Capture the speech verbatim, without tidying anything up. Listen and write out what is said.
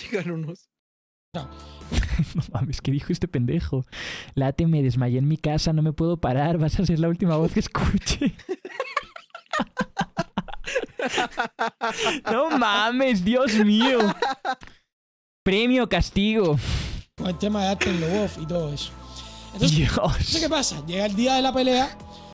Díganos. No mames, ¿qué dijo este pendejo? Late, me desmayé en mi casa, no me puedo parar, vas a ser la última voz que escuche. No mames, Dios mío. Premio, castigo. Con el tema de Arten Lobov y todo eso. Entonces, Dios. ¿qué pasa? Llega el día de la pelea